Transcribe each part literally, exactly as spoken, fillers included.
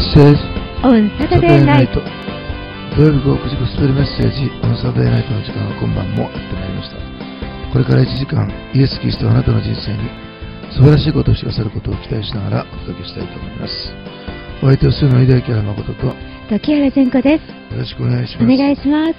Message on Saturday night. 土曜日午後くじゴスペルメッセージ on Saturday night の時間が今晩もやってまいりました。これからいちじかん、イエス・キリストはあなたの人生に素晴らしいことを知らせることを期待しながらお届けしたいと思います。お相手をするのは井出明誠と時原善子です。 よろしくお願いします。 お願いします。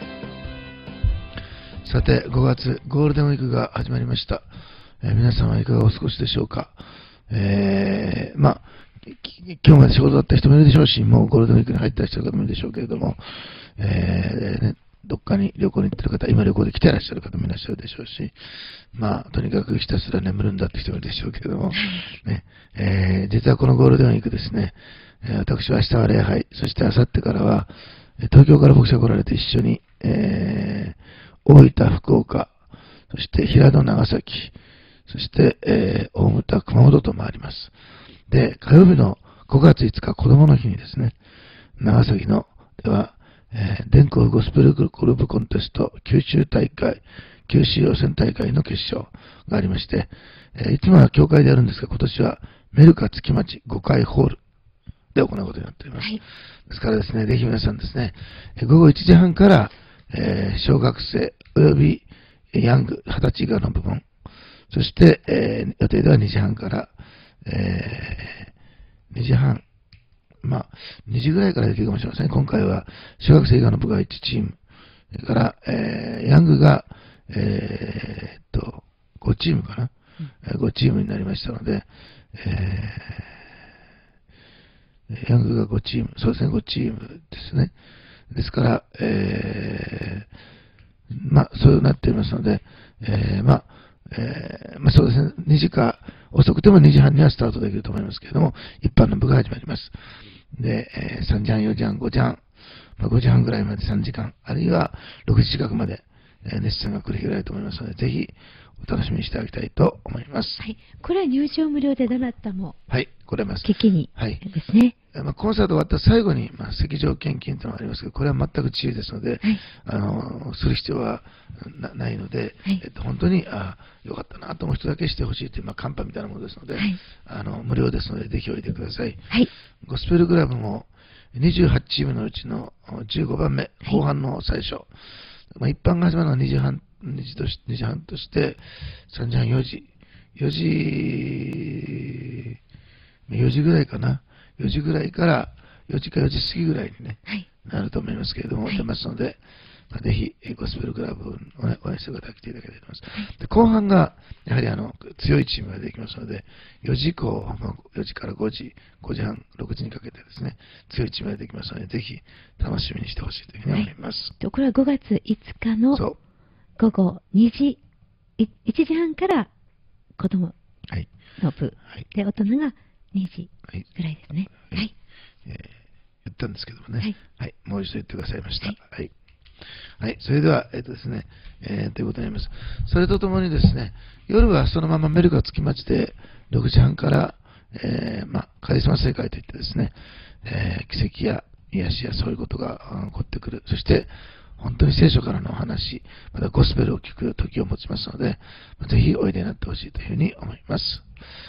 さて、ごがつゴールデンウィークが始まりました。えー、皆さんはいかがお過ごしでしょうか。えー、まあ今日まで仕事だった人もいるでしょうし、もうゴールデンウィークに入った人もいるでしょうけれども、えーね、どっかに旅行に行ってる方、今旅行で来てらっしゃる方もいらっしゃるでしょうし、まあ、とにかくひたすら眠るんだって人もいるでしょうけれども、ねえー、実はこのゴールデンウィークですね、私は明日は礼拝、そして明後日からは、東京から牧師が来られて一緒に、えー、大分、福岡、そして平戸、長崎、そして、えー、大牟田、熊本と回ります。で、火曜日のごがついつか子供の日にですね、長崎の、では、えー、電光ゴスペルゴルフコンテスト九州大会、九州予選大会の決勝がありまして、えー、いつもは教会でやるんですが、今年はメルカ月町ごかいホールで行うことになっております。はい、ですからですね、ぜひ皆さんですね、午後いちじはんから、えー、小学生およびヤング、はたち以下の部門、そして、えー、予定ではにじはんから、えー、にじはん、まあ、にじぐらいからできるかもしれません。今回は、小学生以下の部がいちチーム、それから、えー、ヤングが、えー、っと、ごチームかな、うん、ごチームになりましたので、えー、ヤングがごチーム、そうですね、ごチームですね。ですから、えー、まあ、そうなっていますので、えー、まあ、えー、まあそうですね、にじか、遅くてもにじはんにはスタートできると思いますけれども、一般の部が始まります。で、えー、さんじはん、よじはん、ごじはん、まあ、ごじはんぐらいまでさんじかん、あるいはろくじ近くまで、えー、熱戦が繰り広げられると思いますので、ぜひお楽しみにしていただきたいと思います。 はい。これは入場無料でどなたも。 はい、来れます。 聞きに。はい。ですね。 まあ、コンサート終わった最後に、まあ、席上献金というのがありますけど、これは全く自由ですので、はい、あのする必要は な, ないので、はい、えっと、本当にあよかったなと思う人だけしてほしいという、まあ、カンパみたいなものですので、はい、あの無料ですので、ぜひおいでください。はい、ゴスペルクラブもにじゅうはちチームのうちのじゅうごばんめ、後半の最初、はい、まあ、一般が始まるのはにじはん、2時としにじはんとして、さんじはん、よじ、よじ、よじぐらいかな。よじぐらいからよじかよじ過ぎぐらいにね、はい、なると思いますけれども、はい、出ますので、まあ、ぜひゴスペルクラブを応援する方が来ていただければと思います。はい、で後半がやはりあの強いチームができますので、よじ以降、まあ、よじからごじ、ごじはん、ろくじにかけてですね、強いチームができますので、ぜひ楽しみにしてほしいというふうに思います。 はい、これはごがついつかの午後にじ、いちじはんから子供の部、はい、で大人がにじぐらいですね。はい。はい、 えー、言ったんですけどもね。はい。はい、もう一度言ってくださいました。はい。はい。はい、それでは、えっとですね、えー、ということになります。それとともにですね、夜はそのままメルカ月町でろくじはんから、えー、まあ、カリスマ正解といってですね、えー、奇跡や癒しやそういうことが起こってくる。そして、本当に聖書からのお話、またゴスペルを聞く時を持ちますので、ぜひおいでになってほしいというふうに思います。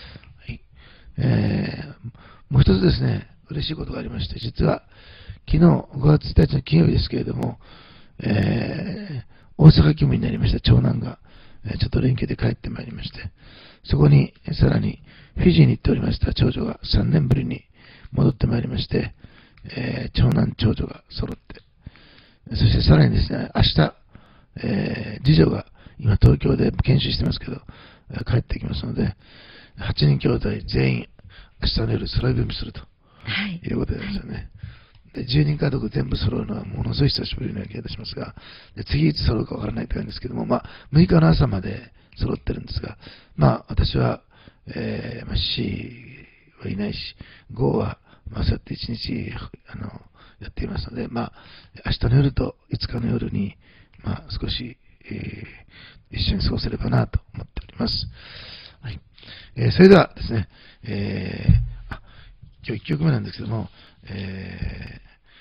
えー、もう一つですね、嬉しいことがありまして、実は昨日ごがつついたちの金曜日ですけれども、えー、大阪勤務になりました長男が、えー、ちょっと連休で帰ってまいりまして、そこにさらにフィジーに行っておりました長女がさんねんぶりに戻ってまいりまして、えー、長男長女が揃って、そしてさらにですね、明日、えー、次女が今東京で研修してますけど、帰ってきますので、はちにん兄弟全員、明日の夜揃い踏みすると、はい、いうことですよね。はい、でじゅうにん家族全部揃うのはものすごい久しぶりな気がしますが、で次いつ揃うかわからないというんですけども、まあ、むいかの朝まで揃ってるんですが、まあ、私は、えー、まあ、C はいないし、ごは、まあ、そうやっていちにち、あの、やっていますので、まあ、明日の夜といつかの夜に、まあ、少し、えー、一緒に過ごせればなと思っております。はい。えー、それではですね、えー、あ、今日いっきょくめなんですけども、え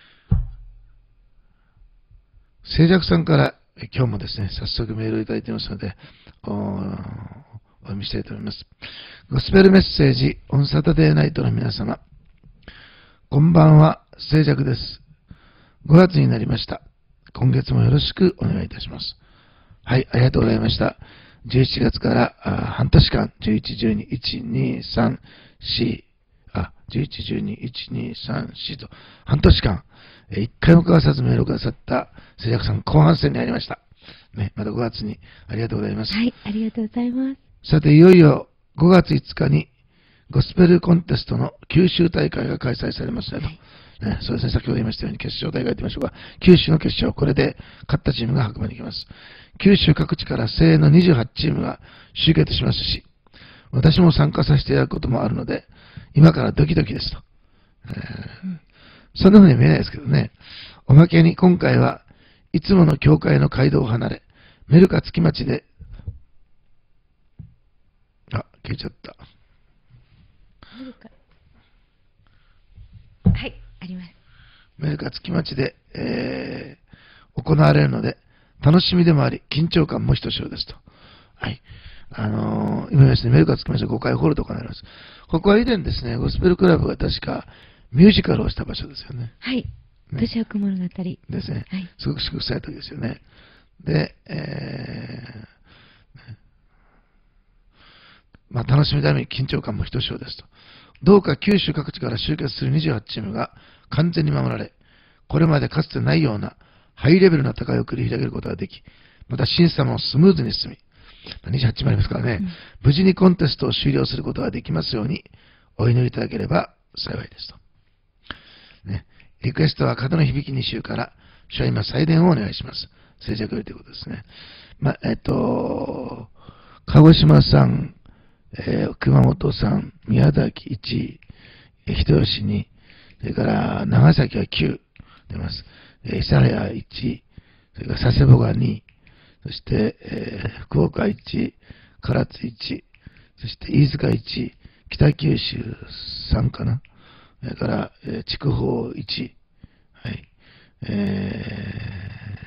ー、静寂さんから今日もですね、早速メールをいただいていますので、お、お読みしたいと思います。ゴスペルメッセージオンサタデーナイトの皆様、 こんばんは、静寂です。ごがつになりました。今月もよろしくお願いいたします。はい、ありがとうございました。じゅうしちがつから半年間、じゅういち、じゅうに、いち、に、さん、し、あ、じゅういち、じゅうに、いち、に、さん、しと、半年間、一回も交わさずメールをくださった静寂さん、後半戦に入りました。ね、またごがつにありがとうございます。 はい、ありがとうございます。 さて、いよいよごがついつかに、ゴスペルコンテストの九州大会が開催されますねと。はいね、そうですね、先ほど言いましたように決勝大会と言いましょうか。九州の決勝、これで勝ったチームが白馬に行きます。九州各地から精鋭のにじゅうはちチームが集結しますし、私も参加させていただくこともあるので、今からドキドキですと。えーうん、そんな風に見えないですけどね。おまけに今回はいつもの教会の街道を離れ、メルカ月町で、あ、消えちゃった。 はい、あります。 メルカ月町で、えー、行われるので、楽しみでもあり、緊張感もひとしおですと。はい。あのー、今言いましたね、メルカ月町でごかいホールとかになります。ここは以前ですね、ゴスペルクラブが確かミュージカルをした場所ですよね。 はい。土砂雲物語。 ですね。はい。すごく祝福された時ですよね。で、えー、まあ楽しみだめに緊張感もひとしおですと。どうか九州各地から集結するにじゅうはちチームが完全に守られ、これまでかつてないようなハイレベルな戦いを繰り広げることができ、また審査もスムーズに進み、にじゅうはちチームありますからね、うん、無事にコンテストを終了することができますようにお祈りいただければ幸いですと。ね、リクエストは門の響きに週から、主は今祭電をお願いします。静寂よりということですね。まあ、えっと、鹿児島さん、えー、熊本さん、宮崎いち、人吉に、それから長崎はきゅう出ます。えー、伊佐谷いち、それから佐世保がに、そして、えー、福岡いち、唐津いち、そして飯塚いち、北九州さんかな。それから、えー、筑豊いち、はい。え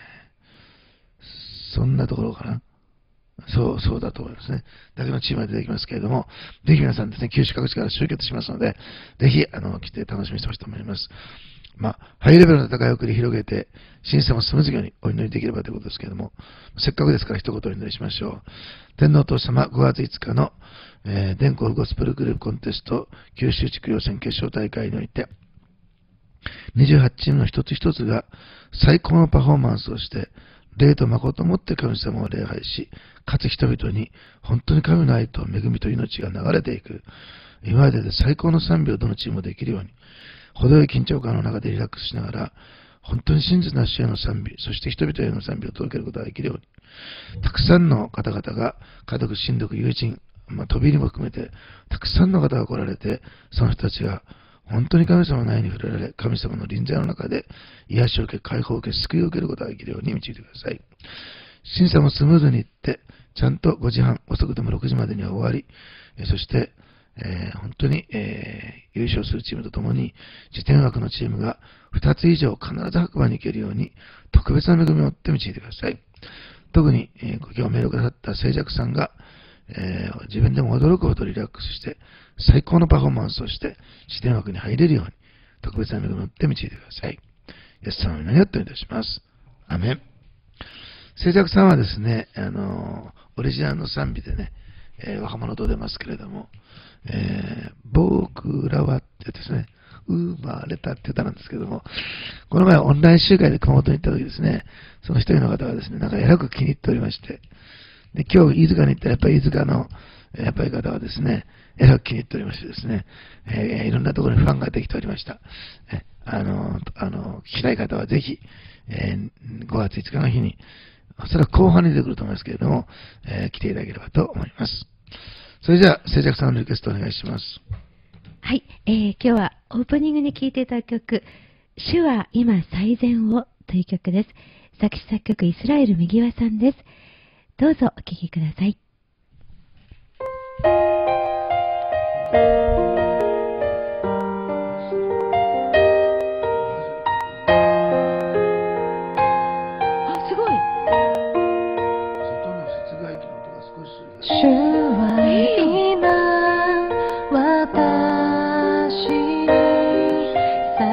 ー、そんなところかな。そう、そうだと思いますね。だけのチームが出てきますけれども、ぜひ皆さんですね、九州各地から集結しますので、ぜひ、あの、来て楽しみにしてほしいと思います。まあ、ハイレベルな戦いを繰り広げて、審査もスムーズにお祈りできればということですけれども、せっかくですから一言お祈りしましょう。天皇父様ごがついつかの、えー、電光ゴスペルグループコンテスト九州地区予選決勝大会において、にじゅうはちチームの一つ一つが最高のパフォーマンスをして、霊と誠をもって神様を礼拝し、かつ人々に本当に神の愛と恵みと命が流れていく、今までで最高の賛美をどのチームもできるように、程よい緊張感の中でリラックスしながら、本当に真実な主への賛美、そして人々への賛美を届けることができるように、たくさんの方々が、家族、親族、友人、まあ、飛び入りも含めて、たくさんの方が来られて、その人たちが、本当に神様の愛に触れられ、神様の臨在の中で癒しを受け、解放を受け、救いを受けることができるように導いてください。審査もスムーズにいって、ちゃんとごじはん、遅くてもろくじまでには終わり、そして、えー、本当に、えー、優勝するチームとともに、次点枠のチームがふたつ以上必ず白馬に行けるように、特別な恵みを持って導いてください。特に、えー、ご今日メールをくださった静寂さんが、えー、自分でも驚くほどリラックスして、最高のパフォーマンスをして、次点枠に入れるように、特別な恵みを持って導いてください。イエス様の祈りをお願いいたします。アメン。静寂さんはですね、あのー、オリジナルの賛美でね、えー、若者と出ますけれども、えー、僕らはってですね、生まれたって歌なんですけども、この前オンライン集会で熊本に行った時ですね、その一人の方がですね、なんか偉く気に入っておりまして、で、今日飯塚に行ったらやっぱり飯塚の、やっぱり方はですね、偉く気に入っておりましてですね、えー、いろんなところにファンができておりました。えあの、あの、聞きたい方はぜひ、えー、ごがついつかの日に、おそらく後半に出てくると思いますけれども、えー、来ていただければと思います。それじゃあ、静寂さんのリクエストお願いします。 はい、えー、今日はオープニングに聴いていた曲、主は今最善をという曲です。作詞作曲イスラエル右輪さんです。どうぞお聴きください。あ、すごい。 外の室外機の音が少しする。 主は今私に最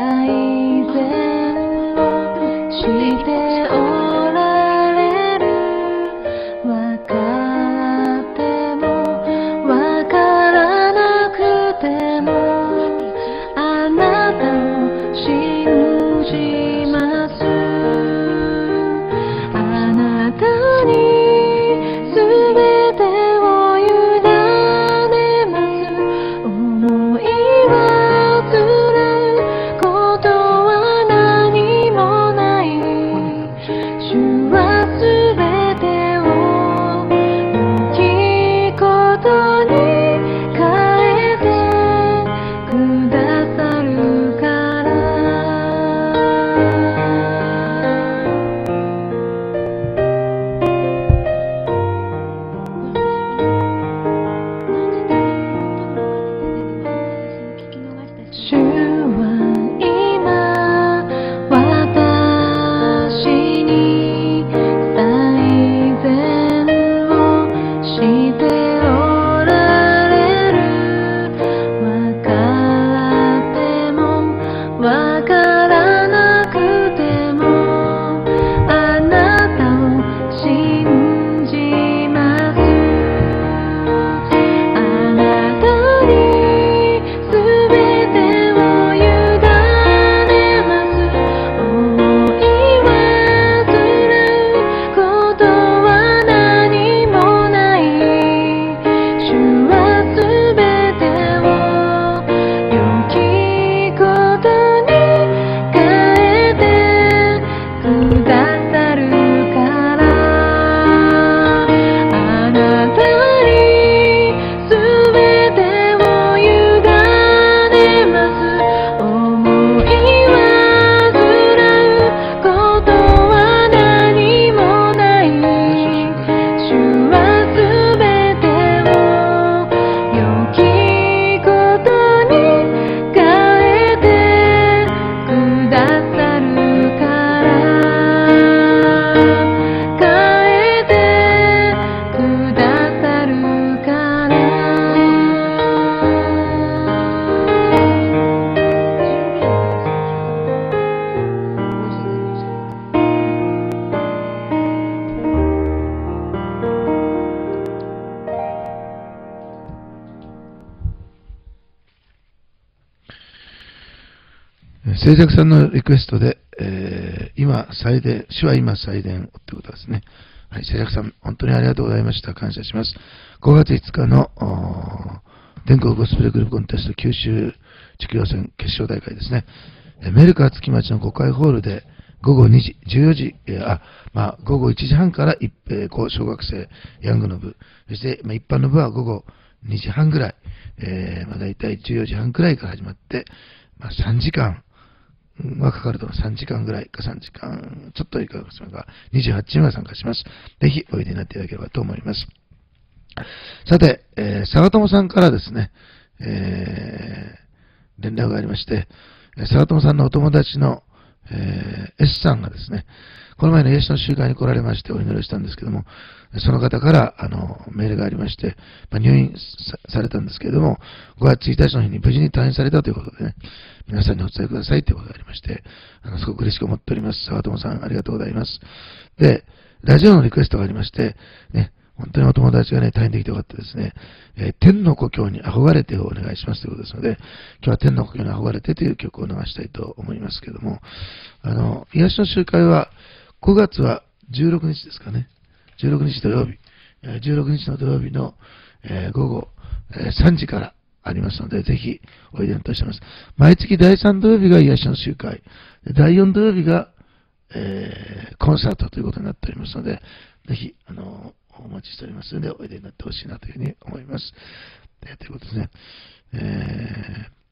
静寂さんのリクエストで、えー、今、祭殿、主は今祭殿をということですね。はい、静寂さん、本当にありがとうございました。感謝します。ごがついつかの、全国ゴスペルグループコンテスト九州地区予選決勝大会ですね。メルカ月町のごかいホールで、ごごにじ、じゅうよじ、えー、あ、まあ、ごごいちじはんから一、えー、小学生、ヤングの部、そして、まあ、一般の部はごごにじはんぐらい、えー、まあ、だいたいじゅうよじはんくらいから始まって、まあ、さんじかんはかかるとさんじかんぐらいかさんじかん、ちょっといかがしますが、にじゅうはちチームが参加します。ぜひおいでになっていただければと思います。さて、えー、佐賀友さんからですね、えー、連絡がありまして、佐賀友さんのお友達の、えー、S さんがですね、この前の癒しの集会に来られましてお祈りをしたんですけども、その方から、あの、メールがありまして、まあ、入院 さ, されたんですけれども、ごがつついたちの日に無事に退院されたということでね、皆さんにお伝えくださいということがありまして、あの、すごく嬉しく思っております。佐賀友さん、ありがとうございます。で、ラジオのリクエストがありまして、ね、本当にお友達がね、退院できてよかったですね。えー、天の故郷に憧れてをお願いしますということですので、今日は天の故郷に憧れてという曲を流したいと思いますけども、あの、癒しの集会は、ごがつはじゅうろくにちですかね。じゅうろくにち土曜日。じゅうろくにちの土曜日の、えー、午後、えー、さんじからありますので、ぜひおいでになっております。毎月だいさん土曜日が癒しの集会。だいよん土曜日が、えー、コンサートということになっておりますので、ぜひ、あの、お待ちしておりますので、おいでになってほしいなというふうに思います。えー、ということですね。えー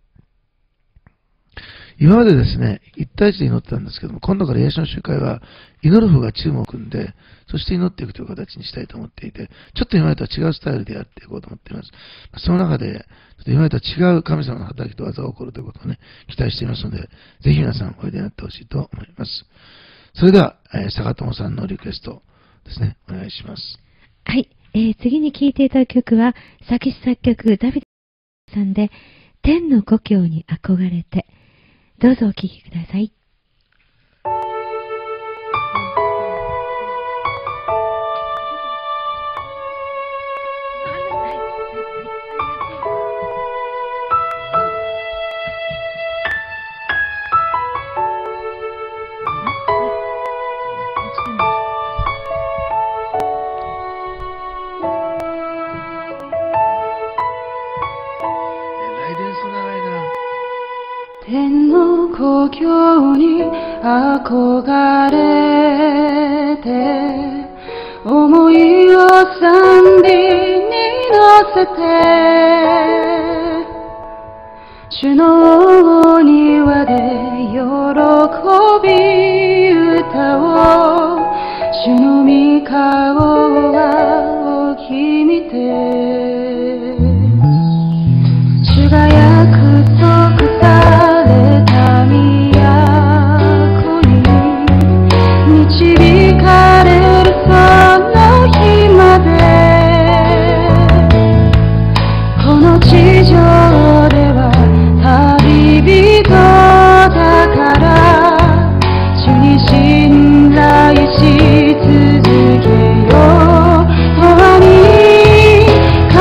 今までですね、一対一で祈ってたんですけども、今度から癒しの集会は、祈る方がチームを組んで、そして祈っていくという形にしたいと思っていて、ちょっと今までとは違うスタイルでやっていこうと思っています。その中で、今までとは違う神様の働きと技が起こるということをね、期待していますので、ぜひ皆さんおいでになってほしいと思います。それでは、えー、坂友さんのリクエストですね、お願いします。 はい、えー、次に聴いていただく曲は、作詞作曲ダビデさんで、天の故郷に憧れて、どうぞお聴きください。 天の故郷に憧れて思いを賛美に乗せて主の庭で喜び歌おう主の御顔は大きにて主が約束された都に導かれるその日までこの地上では旅人だから主に信頼し続けよう永遠に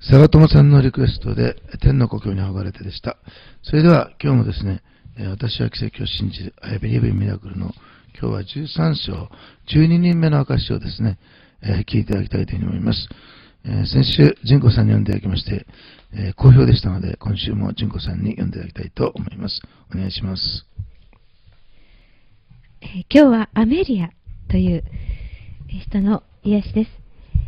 佐賀友さんのリクエストで、天の故郷に憧れてでした。それでは、今日もですね、私は奇跡を信じる、I believe in miracle の、今日はじゅうさん章、じゅうににんめの証をですね、えー、聞いていただきたいというふうに思います。えー、先週、純子さんに読んでいただきまして、えー、好評でしたので、今週も純子さんに読んでいただきたいと思います。お願いします。 えー、今日はアメリアという人の癒しです。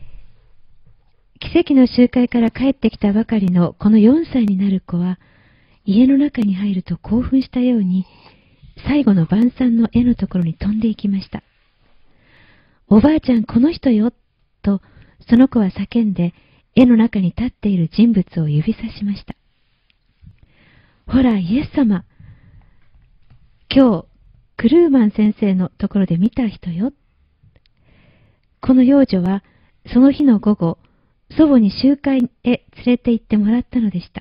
奇跡の集会から帰ってきたばかりのこのよんさいになる子は、家の中に入ると興奮したように、最後の晩餐の絵のところに飛んでいきました。おばあちゃん、この人よ、と、その子は叫んで、絵の中に立っている人物を指さしました。ほら、イエス様。今日、クルーマン先生のところで見た人よ。この幼女は、その日の午後、祖母に集会へ連れて行ってもらったのでした。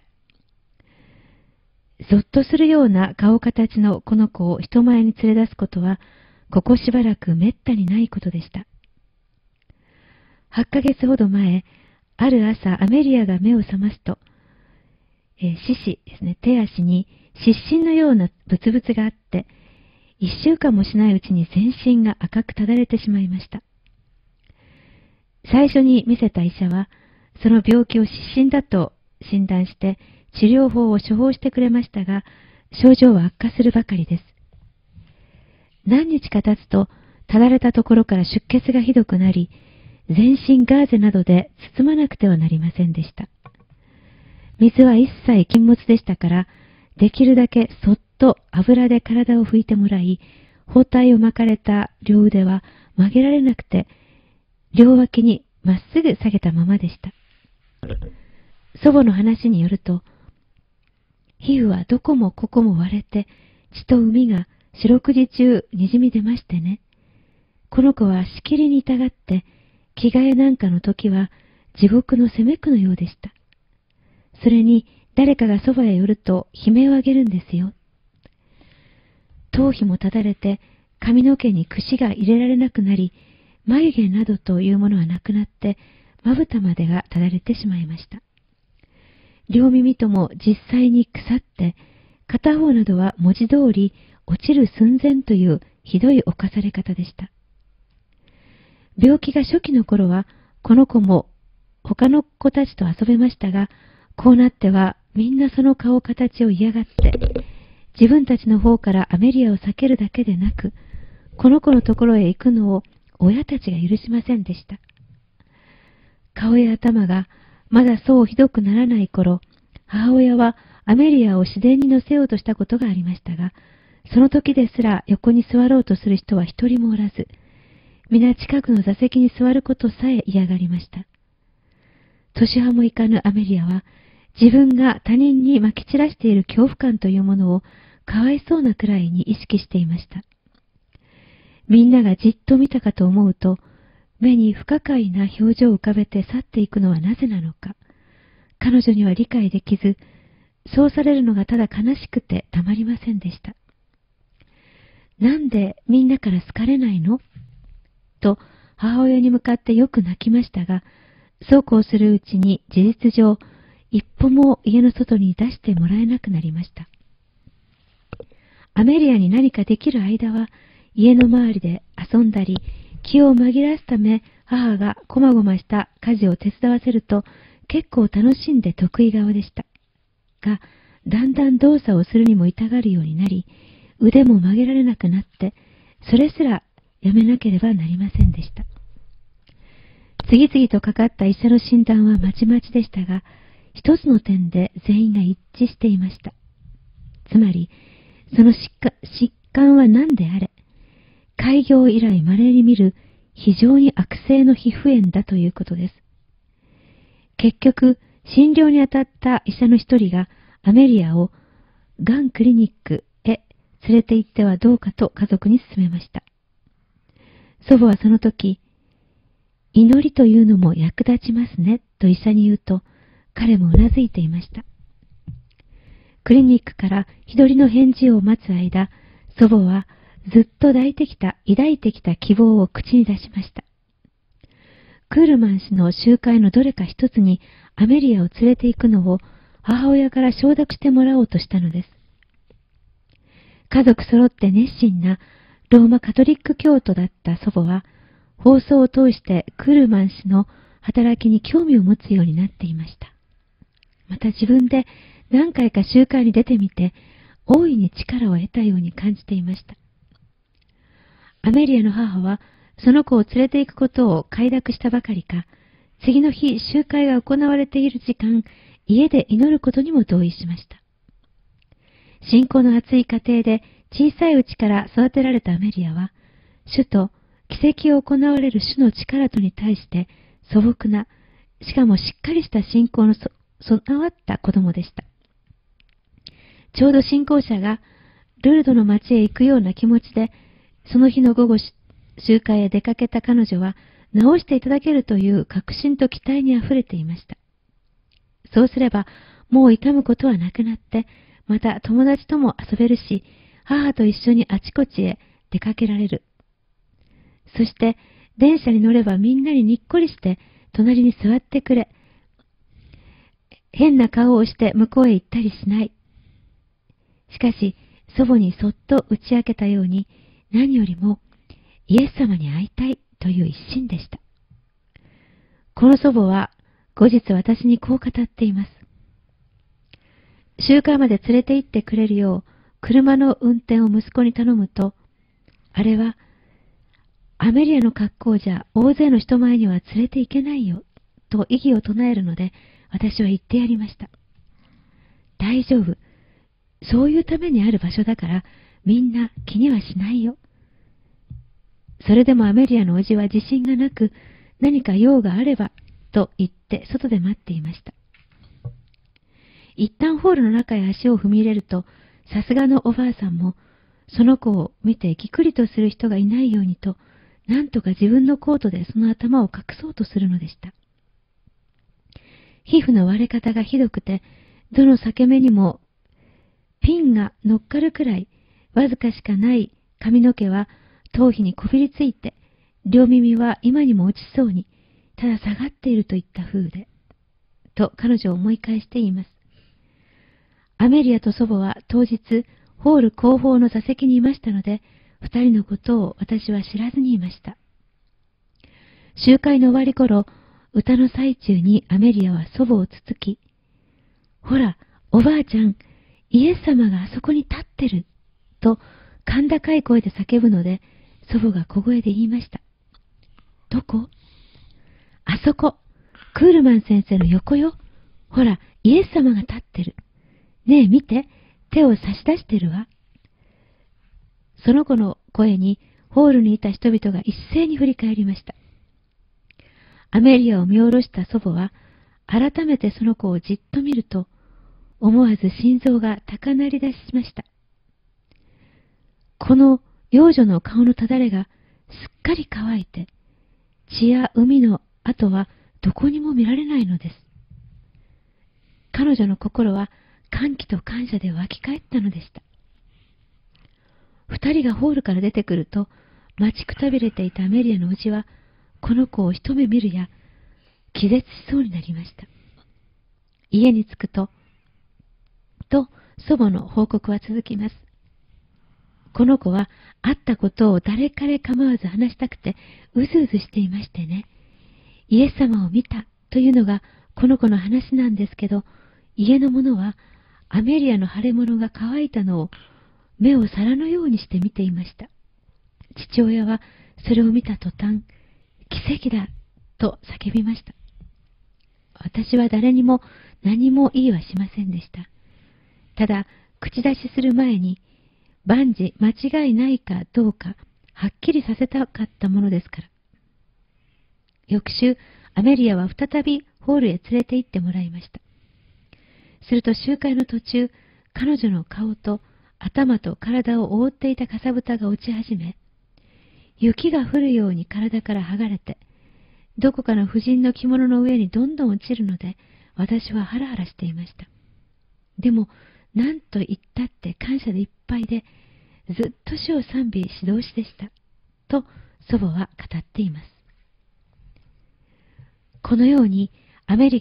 ぞっとするような顔形のこの子を人前に連れ出すことは、ここしばらくめったにないことでした。はっかげつほど前、ある朝アメリアが目を覚ますと、えー、四肢ですね、手足に湿疹のようなブツブツがあって、一週間もしないうちに全身が赤くただれてしまいました。最初に見せた医者は、その病気を湿疹だと診断して、治療法を処方してくれましたが、症状は悪化するばかりです。何日か経つと、ただれたところから出血がひどくなり、全身ガーゼなどで包まなくてはなりませんでした。水は一切禁物でしたから、できるだけそっと油で体を拭いてもらい、包帯を巻かれた両腕は曲げられなくて、両脇にまっすぐ下げたままでした。祖母の話によると、皮膚はどこもここも割れて、血と膿が四六時中にじみ出ましてね。この子はしきりに痛がって、着替えなんかの時は地獄の責めくのようでした。それに誰かがそばへ寄ると悲鳴を上げるんですよ。頭皮もただれて、髪の毛に櫛が入れられなくなり、眉毛などというものはなくなって、まぶたまでがただれてしまいました。両耳とも実際に腐って、片方などは文字通り落ちる寸前というひどい侵され方でした。病気が初期の頃は、この子も他の子たちと遊べましたが、こうなってはみんなその顔形を嫌がって、自分たちの方からアメリアを避けるだけでなく、この子のところへ行くのを親たちが許しませんでした。顔や頭がまだそうひどくならない頃、母親はアメリアを自然に乗せようとしたことがありましたが、その時ですら横に座ろうとする人は一人もおらず、皆近くの座席に座ることさえ嫌がりました。年派もいかぬアメリアは、自分が他人に撒き散らしている恐怖感というものをかわいそうなくらいに意識していました。みんながじっと見たかと思うと、目に不可解な表情を浮かべて去っていくのはなぜなのか、彼女には理解できず、そうされるのがただ悲しくてたまりませんでした。なんでみんなから好かれないのと母親に向かってよく泣きましたが、そうこうするうちに事実上、一歩も家の外に出してもらえなくなりました。アメリアに何かできる間は、家の周りで遊んだり、気を紛らわすため母がこまごました家事を手伝わせると結構楽しんで得意顔でした。が、だんだん動作をするにも痛がるようになり、腕も曲げられなくなって、それすらやめなければなりませんでした。次々とかかった医者の診断はまちまちでしたが、一つの点で全員が一致していました。つまり、その疾患、疾患は何であれ、開業以来稀に見る非常に悪性の皮膚炎だということです。結局、診療に当たった医者の一人がアメリアをがんクリニックへ連れて行ってはどうかと家族に勧めました。祖母はその時、祈りというのも役立ちますねと医者に言うと、彼もうなずいていました。クリニックから日取りの返事を待つ間、祖母はずっと抱いてきた、抱いてきた希望を口に出しました。クールマン氏の集会のどれか一つにアメリアを連れて行くのを母親から承諾してもらおうとしたのです。家族揃って熱心なローマカトリック教徒だった祖母は、放送を通してクールマン氏の働きに興味を持つようになっていました。また自分で何回か集会に出てみて、大いに力を得たように感じていました。アメリアの母は、その子を連れて行くことを快諾したばかりか、次の日集会が行われている時間、家で祈ることにも同意しました。信仰の厚い家庭で小さいうちから育てられたアメリアは、主と奇跡を行われる主の力とに対して素朴な、しかもしっかりした信仰のそ備わった子供でした。ちょうど信仰者がルルドの町へ行くような気持ちで、その日の午後集会へ出かけた彼女は、治していただけるという確信と期待にあふれていました。そうすれば、もう痛むことはなくなって、また友達とも遊べるし、母と一緒にあちこちへ出かけられる。そして、電車に乗ればみんなににっこりして、隣に座ってくれ。変な顔をして向こうへ行ったりしない。しかし、祖母にそっと打ち明けたように、何よりも、イエス様に会いたいという一心でした。この祖母は、後日私にこう語っています。集会まで連れて行ってくれるよう、車の運転を息子に頼むと、あれは、アメリアの格好じゃ大勢の人前には連れて行けないよ、と異議を唱えるので、私は言ってやりました。大丈夫。そういうためにある場所だから、みんな気にはしないよ。それでもアメリアのおじは自信がなく、何か用があれば、と言って外で待っていました。一旦ホールの中へ足を踏み入れると、さすがのおばあさんも、その子を見てぎくりとする人がいないようにと、なんとか自分のコートでその頭を隠そうとするのでした。皮膚の割れ方がひどくて、どの裂け目にもピンが乗っかるくらい、わずかしかない髪の毛は頭皮にこびりついて、両耳は今にも落ちそうに、ただ下がっているといった風で、と彼女を思い返して言います。アメリアと祖母は当日、ホール後方の座席にいましたので、二人のことを私は知らずにいました。集会の終わり頃、歌の最中にアメリアは祖母をつつき、ほら、おばあちゃん、イエス様があそこに立ってる、と甲高い声で叫ぶので、祖母が小声で言いました。どこ？あそこ、クールマン先生の横よ。ほら、イエス様が立ってる。ねえ見て、手を差し出してるわ。その子の声にホールにいた人々が一斉に振り返りました。アメリアを見下ろした祖母は、改めてその子をじっと見ると、思わず心臓が高鳴り出しました。この幼女の顔のただれがすっかり乾いて、血や海の跡はどこにも見られないのです。彼女の心は歓喜と感謝で湧き返ったのでした。二人がホールから出てくると、待ちくたびれていたアメリアのおじは、この子を一目見るや、気絶しそうになりました。家に着くと、と祖母の報告は続きます。この子は会ったことを誰彼構わず話したくてうずうずしていましてね。イエス様を見たというのがこの子の話なんですけど、家の者はアメリアの腫れ物が乾いたのを目を皿のようにして見ていました。父親はそれを見た途端、奇跡だと叫びました。私は誰にも何も言いはしませんでした。ただ、口出しする前に、万事間違いないかどうか、はっきりさせたかったものですから。翌週、アメリアは再びホールへ連れて行ってもらいました。すると集会の途中、彼女の顔と頭と体を覆っていたかさぶたが落ち始め、雪が降るように体から剥がれて、どこかの婦人の着物の上にどんどん落ちるので、私はハラハラしていました。でも、何と言ったって感謝でいっぱいで、ずっと主を賛美指導しでした。と祖母は語っています。このようにアメリ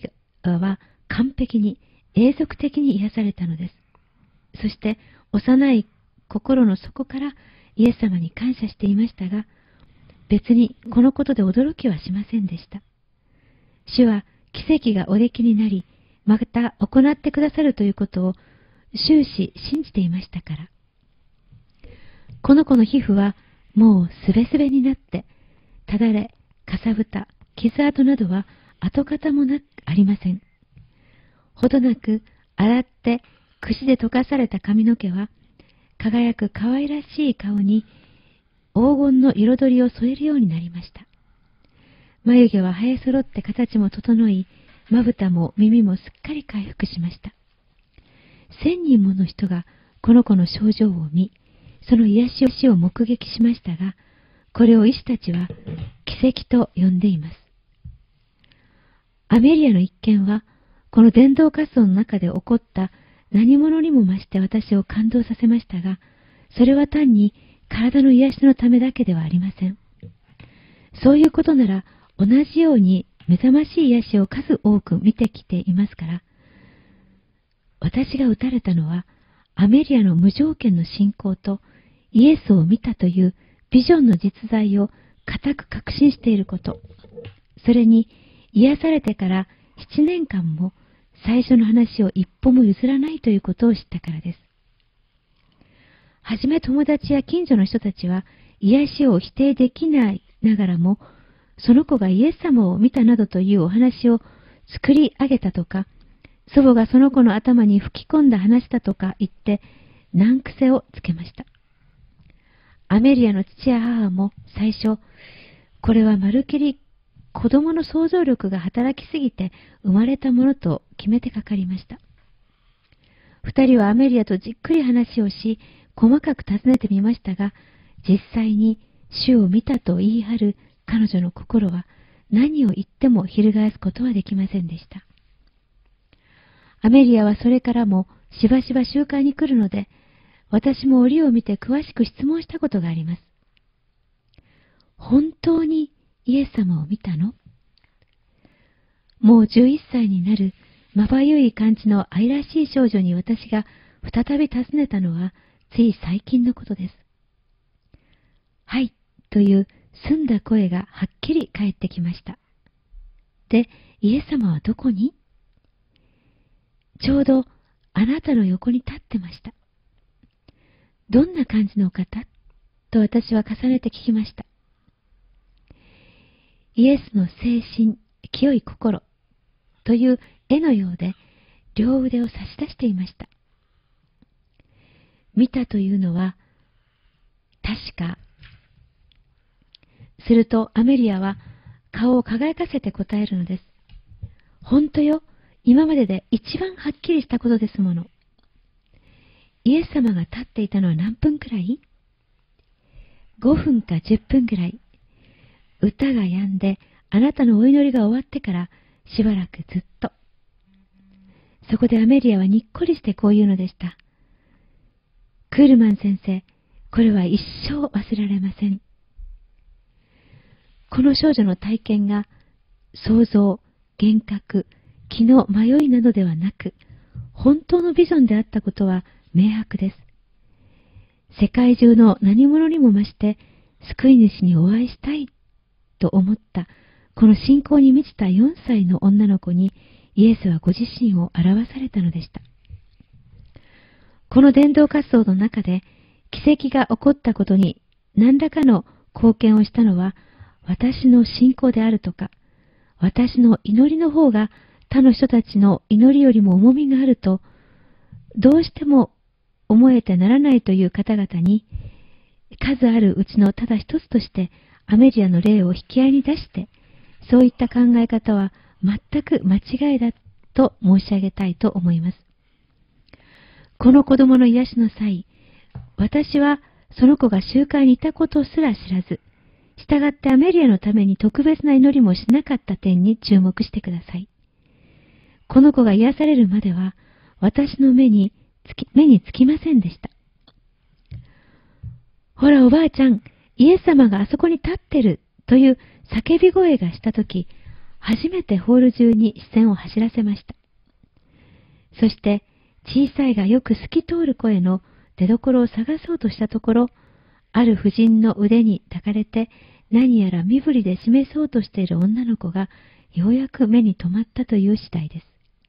は完璧に永続的に癒されたのです。そして幼い心の底からイエス様に感謝していましたが、別にこのことで驚きはしませんでした。主は奇跡がおできになり、また行ってくださるということを終始信じていましたから。この子の皮膚はもうすべすべになって、ただれ、かさぶた、傷跡などは跡形もなくありません。ほどなく洗って櫛で溶かされた髪の毛は、輝く可愛らしい顔に黄金の彩りを添えるようになりました。眉毛は生え揃って形も整い、まぶたも耳もすっかり回復しました。千人もの人がこの子の症状を見、その癒しを目撃しましたが、これを医師たちは奇跡と呼んでいます。アメリアの一件は、この伝道活動の中で起こった何者にも増して私を感動させましたが、それは単に体の癒しのためだけではありません。そういうことなら、同じように目覚ましい癒しを数多く見てきていますから、私が打たれたのは、アメリアの無条件の信仰とイエスを見たというビジョンの実在を固く確信していること、それに癒されてからななねんかんも最初の話を一歩も譲らないということを知ったからです。はじめ友達や近所の人たちは癒しを否定できないながらも、その子がイエス様を見たなどというお話を作り上げたとか、祖母がその子の頭に吹き込んだ話だとか言って難癖をつけました。アメリアの父や母も最初、これはまるきり子供の想像力が働きすぎて生まれたものと決めてかかりました。二人はアメリアとじっくり話をし、細かく尋ねてみましたが、実際に主を見たと言い張る彼女の心は何を言っても翻すことはできませんでした。アメリアはそれからもしばしば集会に来るので、私も折を見て詳しく質問したことがあります。本当にイエス様を見たの？もうじゅういっさいになるまばゆい感じの愛らしい少女に私が再び尋ねたのはつい最近のことです。はい、という澄んだ声がはっきり返ってきました。で、イエス様はどこに？ちょうどあなたの横に立ってました。どんな感じの方？と私は重ねて聞きました。イエスの精神、清い心という絵のようで両腕を差し出していました。見たというのは確か。するとアメリアは顔を輝かせて答えるのです。本当よ、今までで一番はっきりしたことですもの。イエス様が立っていたのは何分くらい？ごふんかじゅっぷんくらい。歌が止んであなたのお祈りが終わってからしばらくずっと。そこでアメリアはにっこりしてこう言うのでした。クールマン先生、これは一生忘れられません。この少女の体験が想像、幻覚、気の迷いなどではなく、本当のビジョンであったことは明白です。世界中の何者にも増して救い主にお会いしたいと思ったこの信仰に満ちたよんさいの女の子にイエスはご自身を表されたのでした。この伝道活動の中で奇跡が起こったことに何らかの貢献をしたのは私の信仰であるとか、私の祈りの方が他の人たちの祈りよりも重みがあるとどうしても思えてならないという方々に、数あるうちのただ一つとしてアメリアの例を引き合いに出して、そういった考え方は全く間違いだと申し上げたいと思います。この子供の癒しの際、私はその子が集会にいたことすら知らず、したがってアメリアのために特別な祈りもしなかった点に注目してください。この子が癒されるまでは、私の目につき、目につきませんでした。ほらおばあちゃん、イエス様があそこに立ってるという叫び声がしたとき、 初めてホール中に視線を走らせました。そして小さいがよく透き通る声の出所を探そうとしたところ、ある婦人の腕に抱かれて何やら身振りで示そうとしている女の子がようやく目に留まったという次第です。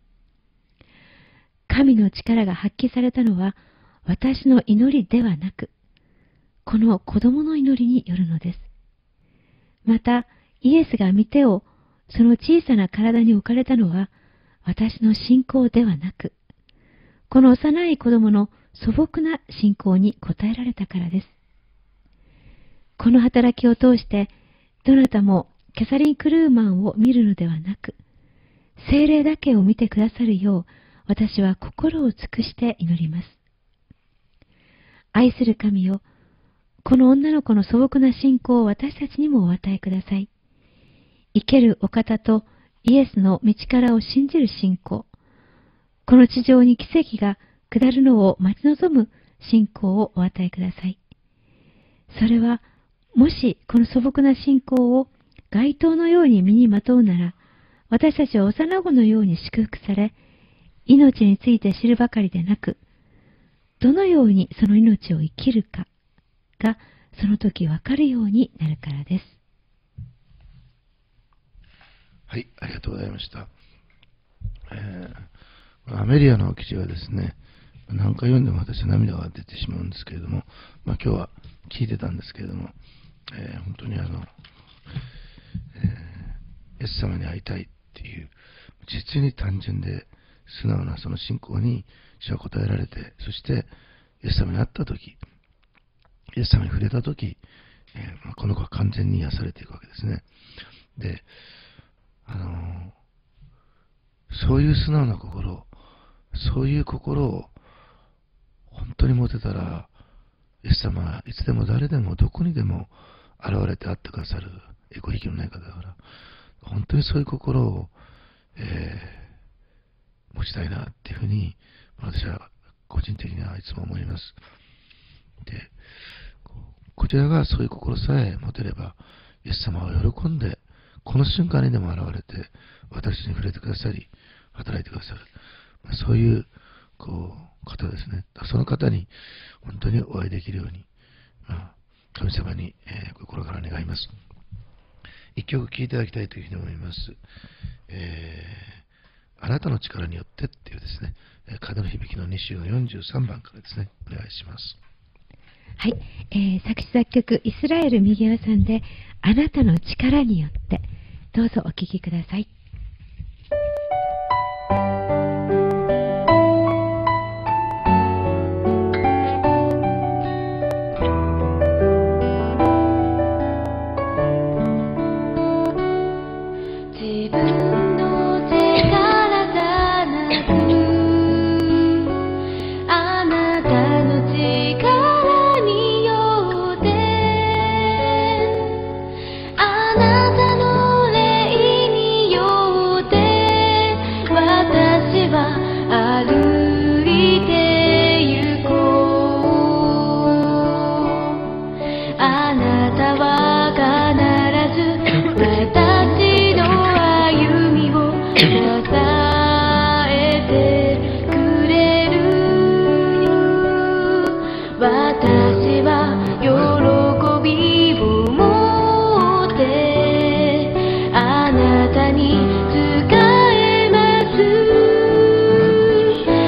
神の力が発揮されたのは私の祈りではなく、この子供の祈りによるのです。また、イエスが御手をその小さな体に置かれたのは私の信仰ではなく、この幼い子供の素朴な信仰に応えられたからです。この働きを通して、どなたもキャサリン・クルーマンを見るのではなく、聖霊だけを見てくださるよう、私は心を尽くして祈ります。愛する神よ、この女の子の素朴な信仰を私たちにもお与えください。生けるお方とイエスの道からを信じる信仰、この地上に奇跡が下るのを待ち望む信仰をお与えください。それは、もしこの素朴な信仰を街灯のように身にまとうなら、私たちは幼子のように祝福され、命について知るばかりでなく、どのようにその命を生きるかがその時わかるようになるからです。 はい、ありがとうございました。えー、アメリアの記事はですね、何回読んでも私は涙が出てしまうんですけれども、まあ、今日は聞いてたんですけれども、えー、本当にあの、えー、イエス様に会いたいっていう、実に単純で素直なその信仰に主は答えられて、そしてイエス様に会ったとき、イエス様に触れたとき、えーまあ、この子は完全に癒されていくわけですね。で、あのー、そういう素直な心、そういう心を本当に持てたら、イエス様はいつでも誰でもどこにでも現れて会ってくださるエコひきのない方だから、本当にそういう心を、えー、持ちたいなっていうふうに私は個人的にはいつも思います。で、こちらがそういう心さえ持てれば、イエス様は喜んでこの瞬間にでも現れて私に触れてくださり、働いてくださる、まあ、そういうこう方ですね。その方に本当にお会いできるように、まあ、神様に、えー、心から願います。一曲聴いていただきたいというふうに思います。えー、あなたの力によってっていうですね、風の響きのに週のよんじゅうさんばんからですね、お願いします。 はい、えー、作詞作曲イスラエル右輪さんで、あなたの力によって、どうぞお聴きください。 「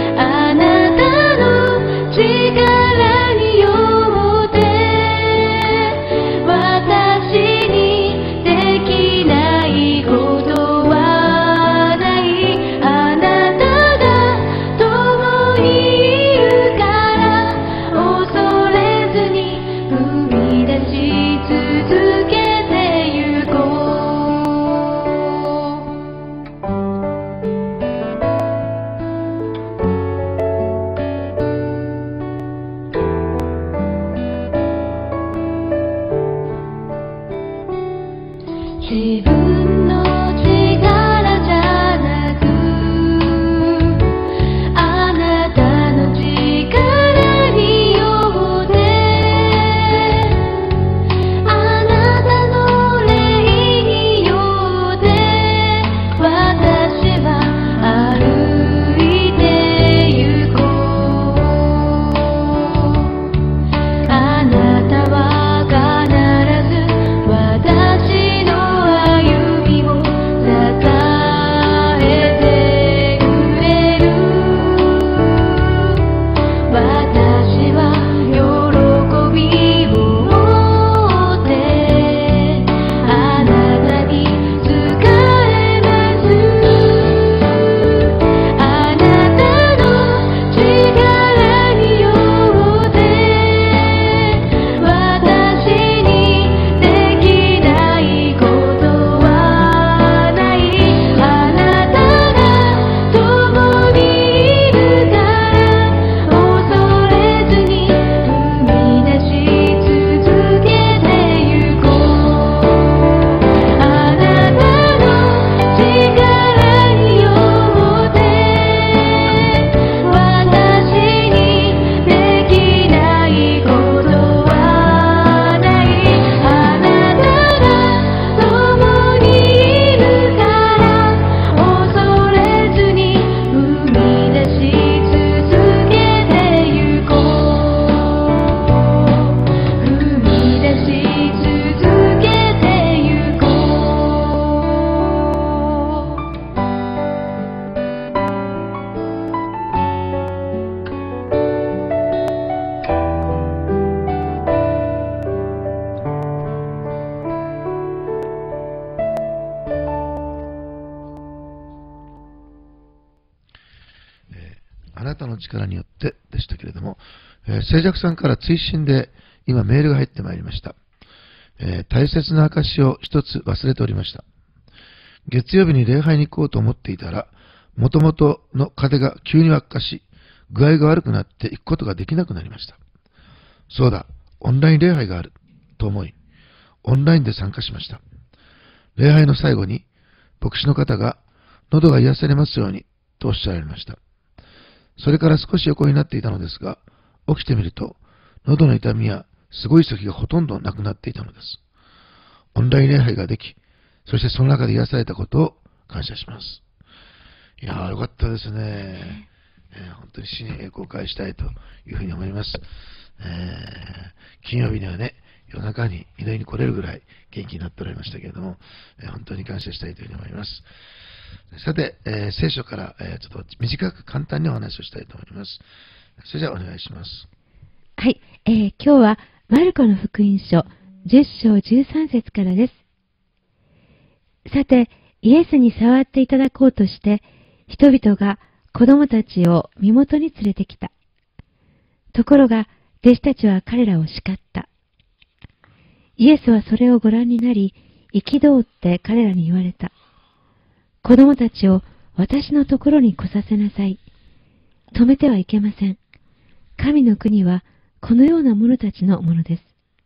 あなたの力によってでしたけれども、えー、静寂さんから追伸で今メールが入ってまいりました。えー、大切な証を一つ忘れておりました。月曜日に礼拝に行こうと思っていたら、もともとの風が急に悪化し、具合が悪くなって行くことができなくなりました。そうだ、オンライン礼拝があると思い、オンラインで参加しました。礼拝の最後に、牧師の方が喉が癒されますようにとおっしゃられました。それから少し横になっていたのですが、起きてみると、喉の痛みやすごい咳がほとんどなくなっていたのです。オンライン礼拝ができ、そしてその中で癒されたことを感謝します。いやー、よかったですね。えー、本当に死に栄光を返したいというふうに思います。えー、金曜日にはね、夜中に祈りに来れるぐらい元気になっておられましたけれども、えー、本当に感謝したいというふうに思います。さて、えー、聖書から、えー、ちょっと短く簡単にお話をしたいと思います。それじゃあお願いします。 はい、えー、今日はマルコの福音書じゅっ章じゅうさん節からです。さて、イエスに触っていただこうとして、人々が子供たちを身元に連れてきた。ところが、弟子たちは彼らを叱った。イエスはそれをご覧になり、憤って彼らに言われた。子供たちを私のところに来させなさい。止めてはいけません。神の国はこのような者たちのものです。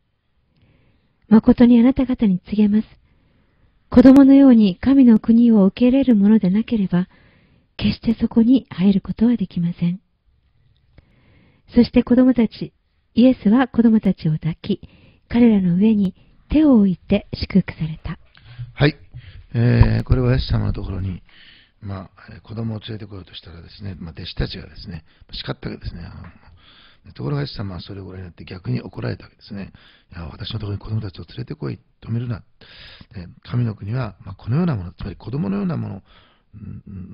誠にあなた方に告げます。子供のように神の国を受け入れるものでなければ、決してそこに入ることはできません。そして子供たち、イエスは子供たちを抱き、彼らの上に手を置いて祝福された。 はい。えー、これはイエス様のところに、まあ、子供を連れてこようとしたらですね、まあ、弟子たちがですね、叱ったわけですね。ところがイエス様はそれをご覧になって逆に怒られたわけですね。いや、私のところに子供たちを連れてこい、止めるな。で、神の国は、まあ、このようなもの、つまり子供のようなもの、うん、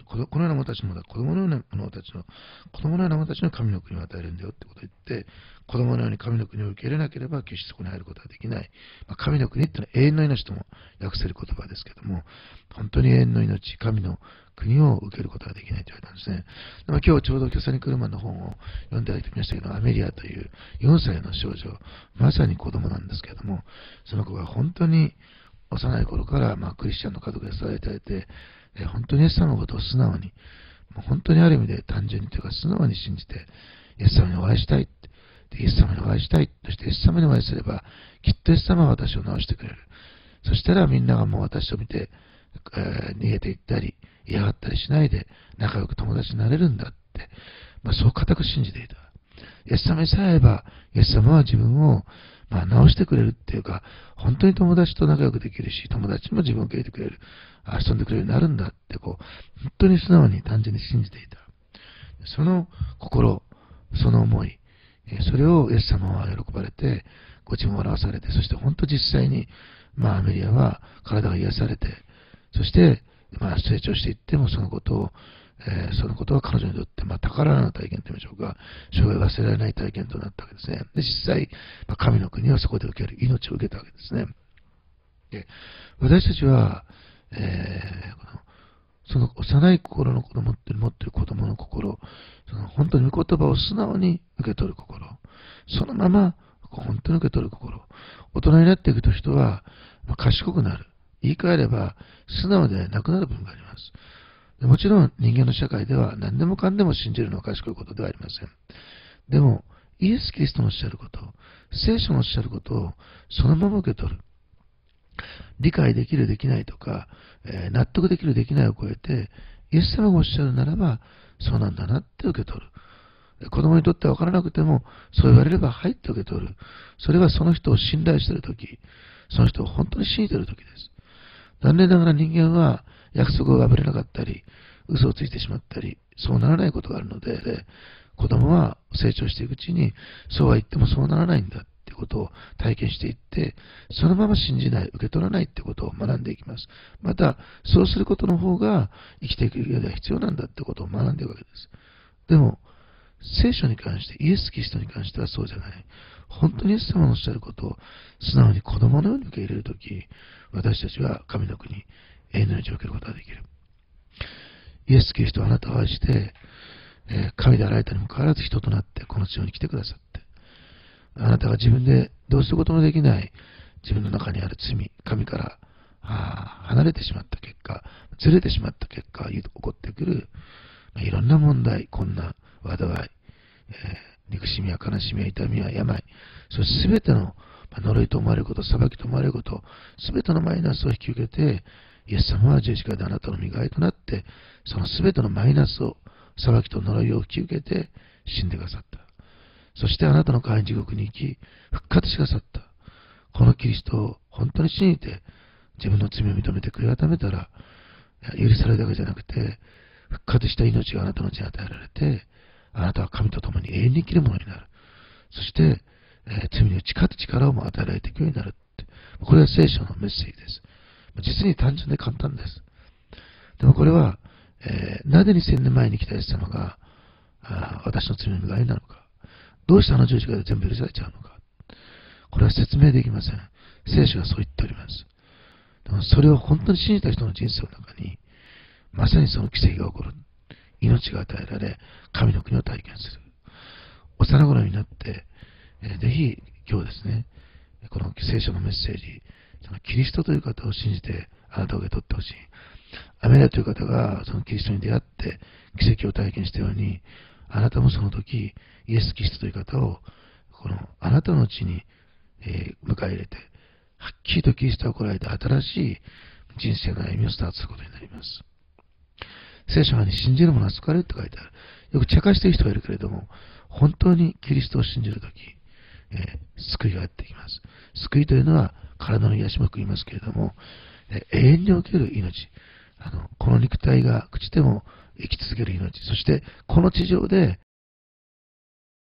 このような者たちのものだ、子供のような者たちの、子供のような者たちの神の国を与えるんだよってことを言って、子供のように神の国を受け入れなければ決してそこに入ることはできない。まあ、神の国ってのは永遠の命とも訳せる言葉ですけども、本当に永遠の命、神の国を受けることができないと言われたんですね。でも今日ちょうどキャサリン・クルマンの本を読んでいただいてみましたけど、アメリアというよんさいの少女、まさに子供なんですけれども、その子が本当に幼い頃から、まあ、クリスチャンの家族で育てられて、え本当にイエス様のことを素直に、もう本当にある意味で単純にというか素直に信じて、イエス様にお会いしたいって、でイエス様にお会いしたい、そしてイエス様にお会いすれば、きっとイエス様は私を治してくれる。そしたらみんながもう私を見て、えー、逃げていったり、嫌がったりしないで、仲良く友達になれるんだって、まあ、そう固く信じていた。イエス様にさえ会えば、イエス様は自分を、まあ、治してくれるっていうか、本当に友達と仲良くできるし、友達も自分を受け入れてくれる、遊んでくれるようになるんだって、こう、本当に素直に単純に信じていた。その心、その思い、それをイエス様は喜ばれて、ご自分を表されて、そして本当実際に、まあ、アメリアは体が癒されて、そして、まあ、成長していっても、そのことを、えー、そのことは彼女にとって、まあ、宝の体験と言いましょうか、生涯忘れられない体験となったわけですね。で、実際、まあ、神の国をそこで受ける、命を受けたわけですね。で、私たちは、えー、このその幼い心の子供って持っている子供の心、その本当に御言葉を素直に受け取る心、そのまま本当に受け取る心、大人になっていくと人は、まあ、賢くなる。言い換えれば、素直でなくなる部分があります。でもちろん人間の社会では何でもかんでも信じるのは賢いことではありません。でも、イエス・キリストのおっしゃること、聖書のおっしゃることをそのまま受け取る。理解できる、できないとか、えー、納得できる、できないを超えて、イエス様がおっしゃるならば、そうなんだなって受け取る。子供にとっては分からなくても、そう言われれば、はいって受け取る。それはその人を信頼しているとき、その人を本当に信じているときです。残念ながら人間は約束を破れなかったり、嘘をついてしまったり、そうならないことがあるので、で子供は成長していくうちに、そうは言ってもそうならないんだってことを体験していって、そのまま信じない、受け取らないってことを学んでいきます。また、そうすることの方が生きていく上では必要なんだってことを学んでいくわけです。でも、聖書に関して、イエス・キリストに関してはそうじゃない。本当にイエス様のおっしゃることを素直に子供のように受け入れるとき、私たちは神の国、永遠の命を受けることができる。イエス・キリストはあなたを愛して、 えー、神であられたにもかかわらず人となってこの地上に来てくださって、あなたが自分でどうすることもできない自分の中にある罪、神からあ離れてしまった結果、ずれてしまった結果、起こってくる、まあ、いろんな問題、困難、災い、えー、憎しみや悲しみや痛みや病、そしてすべての、まあ、呪いと思われること、裁きと思われること、すべてのマイナスを引き受けて、イエス様は十字架であなたの身代わりとなって、そのすべてのマイナスを、裁きと呪いを引き受けて死んでくださった。そしてあなたの代わりに地獄に行き、復活してくださった。このキリストを本当に信じて、自分の罪を認めて悔い改めたら、許されるだけじゃなくて、復活した命があなたのうちに与えられて、あなたは神と共に永遠に生きるものになる。そして、えー、罪に打ち勝つ力をも与えられていくようになるって。これは聖書のメッセージです。実に単純で簡単です。でもこれは、えー、なぜにせんねんまえに来たイエス様が、あ私の罪の身代わりなのか。どうしてあの十字架で全部許されちゃうのか。これは説明できません。聖書はそう言っております。でもそれを本当に信じた人の人生の中に、まさにその奇跡が起こる。命が与えられ、神の国を体験する。幼頃になって、えー、ぜひ今日ですね、この聖書のメッセージ、そのキリストという方を信じてあなたを受け取ってほしい。アメリアという方がそのキリストに出会って奇跡を体験したように、あなたもその時、イエス・キリストという方をこのあなたのうちに、えー、迎え入れて、はっきりとキリストが来られて新しい人生の歩みをスタートすることになります。聖書に信じる者は救われると書いてある。よく茶化している人がいるけれども、本当にキリストを信じるとき、えー、救いがやってきます。救いというのは体の癒しも含みますけれども、えー、永遠における命。あの、この肉体が朽ちても生き続ける命。そして、この地上で